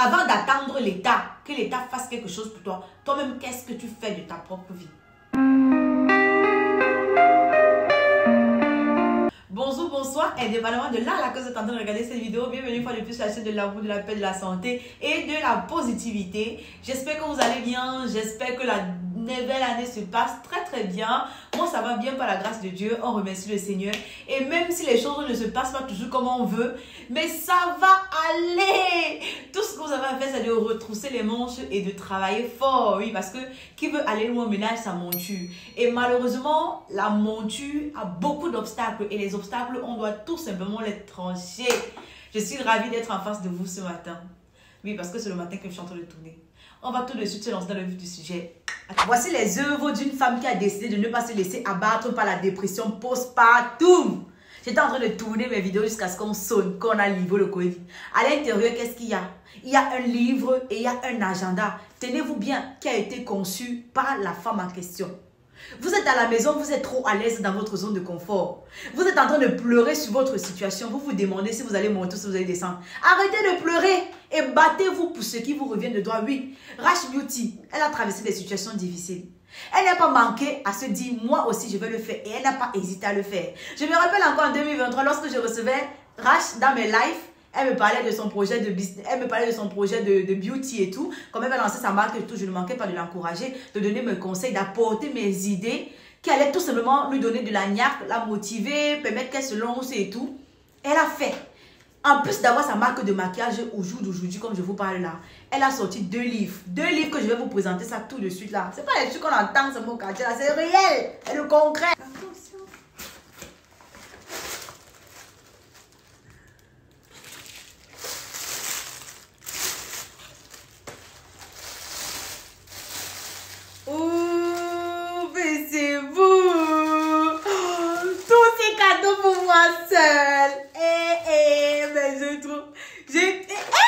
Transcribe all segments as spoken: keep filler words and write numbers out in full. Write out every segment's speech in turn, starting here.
avant d'attendre l'État, que l'État fasse quelque chose pour toi, toi-même, qu'est-ce que tu fais de ta propre vie? Bonjour, bonsoir, indépendamment de là à laquelle vous êtes en train de regarder cette vidéo, bienvenue une fois de plus sur la chaîne de l'amour, de la paix, de la santé et de la positivité. J'espère que vous allez bien, j'espère que la nouvelle année se passe très très bien. Moi ça va bien par la grâce de Dieu, on remercie le Seigneur. Et même si les choses ne se passent pas toujours comme on veut, mais ça va aller. Tout ce que vous avez à faire, c'est de retrousser les manches et de travailler fort, oui, parce que qui veut aller loin ménage sa monture. Et malheureusement, la monture a beaucoup d'obstacles et les obstacles, on doit tout simplement les trancher. Je suis ravie d'être en face de vous ce matin. Oui, parce que c'est le matin que je suis en train de tourner. On va tout de suite se lancer dans le vif du sujet. Voici les œuvres d'une femme qui a décidé de ne pas se laisser abattre par la dépression postpartum. J'étais en train de tourner mes vidéos jusqu'à ce qu'on sonne, qu'on a livré le Covid. À l'intérieur, qu'est-ce qu'il y a? Il y a un livre et il y a un agenda. Tenez-vous bien, qui a été conçu par la femme en question. Vous êtes à la maison, vous êtes trop à l'aise dans votre zone de confort. Vous êtes en train de pleurer sur votre situation. Vous vous demandez si vous allez monter ou si vous allez descendre. Arrêtez de pleurer et battez-vous pour ce qui vous revient de droit. Oui, Rash Beauty, elle a traversé des situations difficiles. Elle n'a pas manqué à se dire, moi aussi je vais le faire. Et elle n'a pas hésité à le faire. Je me rappelle encore en deux mille vingt-trois, lorsque je recevais Rash dans mes lives, elle me parlait de son projet de business, elle me parlait de son projet de, de beauty et tout. Comme elle va lancer sa marque et tout, je ne manquais pas de l'encourager, de donner mes conseils, d'apporter mes idées qui allaient tout simplement lui donner de la niaque, la motiver, permettre qu'elle se lance et tout. Elle a fait. En plus d'avoir sa marque de maquillage au jour d'aujourd'hui, comme je vous parle là, elle a sorti deux livres. Deux livres que je vais vous présenter ça tout de suite là. C'est pas les trucs qu'on entend, ce mot quartier là, c'est réel. C'est le concret. Attention. Seul. Eh, eh, mais je trouve. J'ai.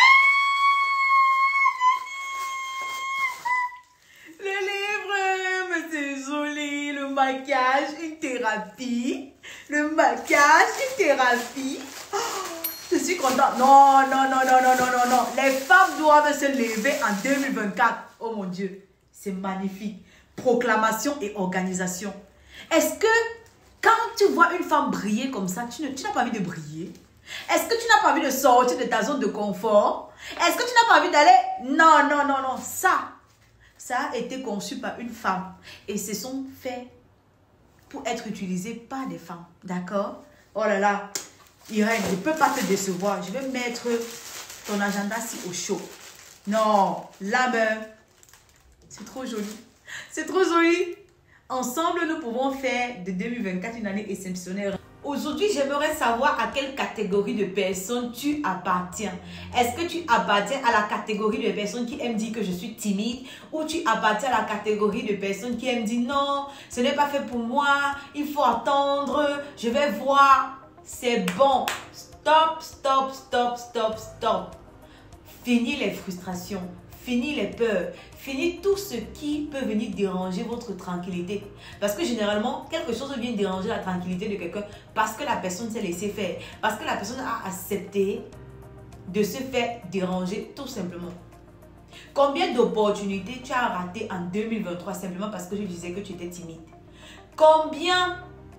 Le livre, mais c'est joli. Le maquillage, une thérapie. Le maquillage, une thérapie. Oh, je suis contente. Non, non, non, non, non, non, non, non. Les femmes doivent se lever en deux mille vingt-quatre. Oh mon Dieu, c'est magnifique. Proclamation et organisation. Est-ce que quand tu vois une femme briller comme ça, tu n'as pas envie de briller? Est-ce que tu n'as pas envie de sortir de ta zone de confort? Est-ce que tu n'as pas envie d'aller? Non, non, non, non. Ça, ça a été conçu par une femme. Et ce sont faits pour être utilisés par des femmes. D'accord? Oh là là. Irène, je ne peux pas te décevoir. Je vais mettre ton agenda si au chaud. Non, la main. C'est trop joli. C'est trop joli. Ensemble, nous pouvons faire de deux mille vingt-quatre une année exceptionnelle. Aujourd'hui, j'aimerais savoir à quelle catégorie de personnes tu appartiens. Est-ce que tu appartiens à la catégorie de personnes qui aiment dire que je suis timide ou tu appartiens à la catégorie de personnes qui aiment dire non, ce n'est pas fait pour moi, il faut attendre, je vais voir. C'est bon. Stop, stop, stop, stop, stop. Fini les frustrations. Fini les peurs, fini tout ce qui peut venir déranger votre tranquillité. Parce que généralement, quelque chose vient déranger la tranquillité de quelqu'un parce que la personne s'est laissée faire. Parce que la personne a accepté de se faire déranger tout simplement. Combien d'opportunités tu as ratées en deux mille vingt-trois simplement parce que je disais que tu étais timide? Combien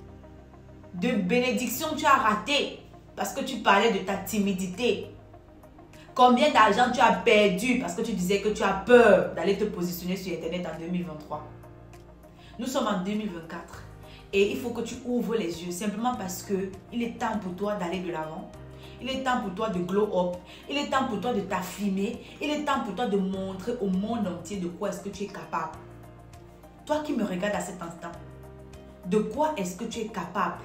de bénédictions tu as ratées parce que tu parlais de ta timidité? Combien d'argent tu as perdu parce que tu disais que tu as peur d'aller te positionner sur Internet en deux mille vingt-trois? Nous sommes en deux mille vingt-quatre et il faut que tu ouvres les yeux simplement parce que il est temps pour toi d'aller de l'avant. Il est temps pour toi de glow up. Il est temps pour toi de t'affirmer. Il est temps pour toi de montrer au monde entier de quoi est-ce que tu es capable. Toi qui me regardes à cet instant, de quoi est-ce que tu es capable?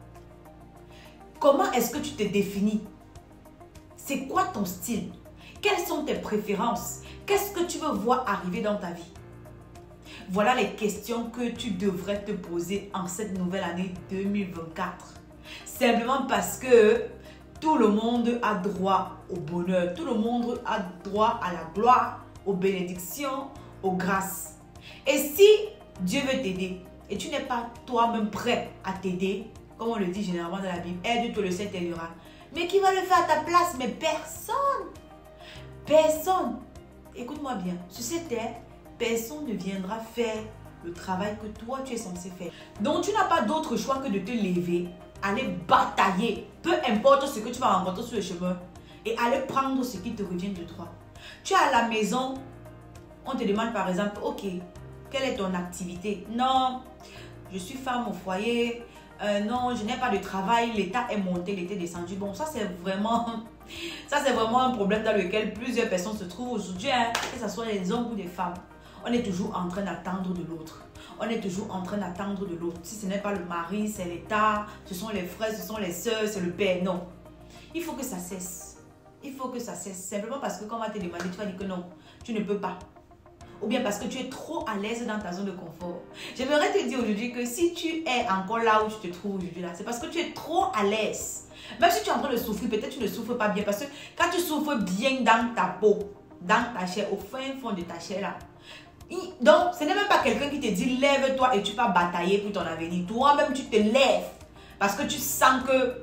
Comment est-ce que tu te définis? C'est quoi ton style? Quelles sont tes préférences? Qu'est-ce que tu veux voir arriver dans ta vie? Voilà les questions que tu devrais te poser en cette nouvelle année deux mille vingt-quatre. Simplement parce que tout le monde a droit au bonheur. Tout le monde a droit à la gloire, aux bénédictions, aux grâces. Et si Dieu veut t'aider et tu n'es pas toi-même prêt à t'aider, comme on le dit généralement dans la Bible, aide-toi, le Seigneur t'aidera. Mais qui va le faire à ta place? Mais personne. Personne, écoute-moi bien, sur cette terre, personne ne viendra faire le travail que toi tu es censé faire. Donc tu n'as pas d'autre choix que de te lever, aller batailler, peu importe ce que tu vas rencontrer sur le chemin, et aller prendre ce qui te revient de droit. Tu es à la maison, on te demande par exemple, ok, quelle est ton activité? Non, je suis femme au foyer, euh, non, je n'ai pas de travail, l'état est monté, l'état est descendu. Bon, ça c'est vraiment, ça c'est vraiment un problème dans lequel plusieurs personnes se trouvent aujourd'hui, hein, que ce soit les hommes ou des femmes. On est toujours en train d'attendre de l'autre. On est toujours en train d'attendre de l'autre. Si ce n'est pas le mari, c'est l'état, ce sont les frères, ce sont les soeurs, c'est le père. Non. Il faut que ça cesse. Il faut que ça cesse. Simplement parce que quand on va te demander, tu vas dire que non, tu ne peux pas. Ou bien parce que tu es trop à l'aise dans ta zone de confort. J'aimerais te dire aujourd'hui que si tu es encore là où tu te trouves aujourd'hui, là, c'est parce que tu es trop à l'aise. Même si tu es en train de souffrir, peut-être tu ne souffres pas bien. Parce que quand tu souffres bien dans ta peau, dans ta chair, au fin fond de ta chair là, donc, ce n'est même pas quelqu'un qui te dit lève-toi et tu vas batailler pour ton avenir. Toi-même, tu te lèves parce que tu sens que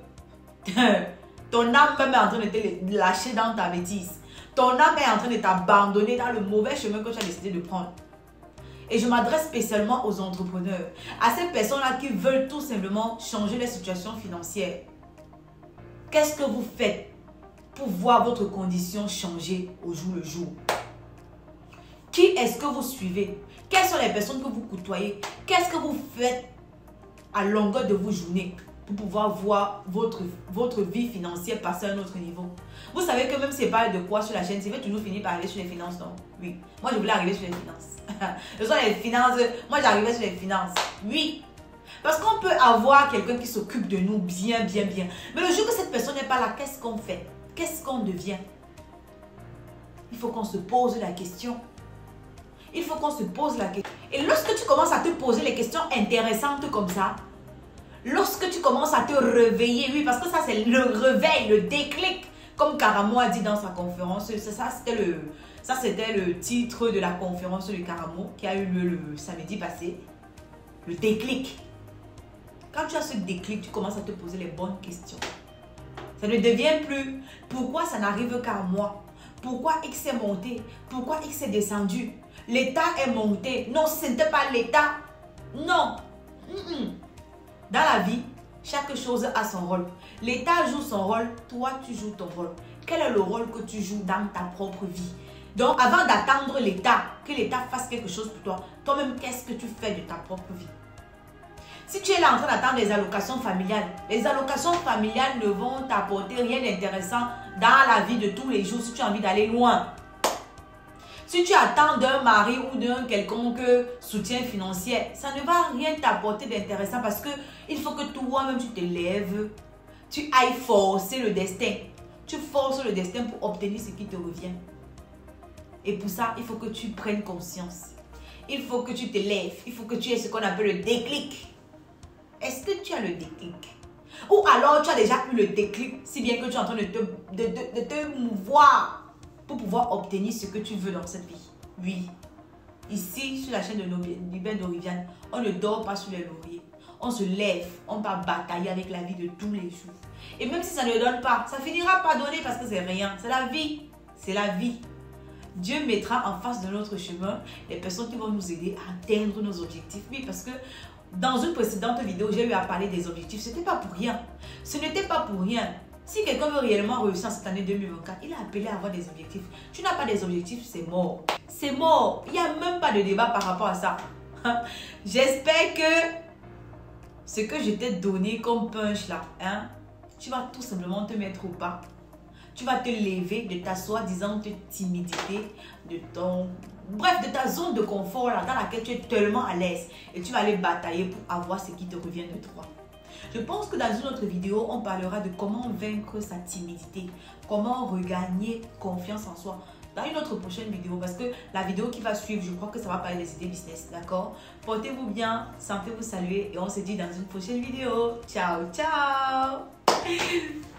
ton âme même est en train de te lâcher dans ta bêtise. Ton âme est en train de t'abandonner dans le mauvais chemin que tu as décidé de prendre. Et je m'adresse spécialement aux entrepreneurs, à ces personnes-là qui veulent tout simplement changer leur situation financière. Qu'est-ce que vous faites pour voir votre condition changer au jour le jour? Qui est-ce que vous suivez? Quelles sont les personnes que vous côtoyez? Qu'est-ce que vous faites à longueur de vos journées pour pouvoir voir votre, votre vie financière passer à un autre niveau? Vous savez que même si je parle de quoi sur la chaîne, je vais toujours finir par aller sur les finances, non? Oui. Moi, je voulais arriver sur les finances. Ce sont les finances. Moi, j'arrivais sur les finances. Oui. Parce qu'on peut avoir quelqu'un qui s'occupe de nous bien, bien, bien. Mais le jour que cette personne n'est pas là, qu'est-ce qu'on fait? Qu'est-ce qu'on devient? Il faut qu'on se pose la question. Il faut qu'on se pose la question. Et lorsque tu commences à te poser les questions intéressantes comme ça, lorsque tu commences à te réveiller, oui, parce que ça c'est le réveil, le déclic, comme Karamo a dit dans sa conférence, ça c'était le, ça c'était le titre de la conférence de Karamo qui a eu lieu le samedi passé, le déclic. Quand tu as ce déclic, tu commences à te poser les bonnes questions. Ça ne devient plus pourquoi ça n'arrive qu'à moi, pourquoi X est monté, pourquoi X est descendu. L'état est monté. Non, ce n'était pas l'état. Non. Mm-mm. Dans la vie, chaque chose a son rôle. L'état joue son rôle, toi tu joues ton rôle. Quel est le rôle que tu joues dans ta propre vie? Donc, avant d'attendre l'état, que l'état fasse quelque chose pour toi, toi-même, qu'est-ce que tu fais de ta propre vie? Si tu es là en train d'attendre les allocations familiales, les allocations familiales ne vont t'apporter rien d'intéressant dans la vie de tous les jours si tu as envie d'aller loin. Si tu attends d'un mari ou d'un quelconque soutien financier, ça ne va rien t'apporter d'intéressant parce que il faut que toi-même tu te lèves, tu ailles forcer le destin. Tu forces le destin pour obtenir ce qui te revient. Et pour ça, il faut que tu prennes conscience. Il faut que tu te lèves. Il faut que tu aies ce qu'on appelle le déclic. Est-ce que tu as le déclic? Ou alors tu as déjà eu le déclic, si bien que tu es en train de te, de, de, de te mouvoir pour pouvoir obtenir ce que tu veux dans cette vie. Oui. Ici, sur la chaîne de Libère d'Oriviane, on ne dort pas sur les lauriers. On se lève, on va batailler avec la vie de tous les jours. Et même si ça ne donne pas, ça finira par donner parce que c'est rien. C'est la vie. C'est la vie. Dieu mettra en face de notre chemin les personnes qui vont nous aider à atteindre nos objectifs. Oui, parce que dans une précédente vidéo, j'ai eu à parler des objectifs. Ce n'était pas pour rien. Ce n'était pas pour rien. Si quelqu'un veut réellement réussir cette année deux mille vingt-quatre, il a appelé à avoir des objectifs. Tu n'as pas des objectifs, c'est mort. C'est mort. Il n'y a même pas de débat par rapport à ça. J'espère que ce que je t'ai donné comme punch là, hein, tu vas tout simplement te mettre au pas. Tu vas te lever de ta soi-disant timidité, de ton... Bref, de ta zone de confort là, dans laquelle tu es tellement à l'aise. Et tu vas aller batailler pour avoir ce qui te revient de toi. Je pense que dans une autre vidéo, on parlera de comment vaincre sa timidité. Comment regagner confiance en soi. Dans une autre prochaine vidéo, parce que la vidéo qui va suivre, je crois que ça va parler des idées business, d'accord? Portez-vous bien, sentez-vous saluer et on se dit dans une prochaine vidéo. Ciao, ciao!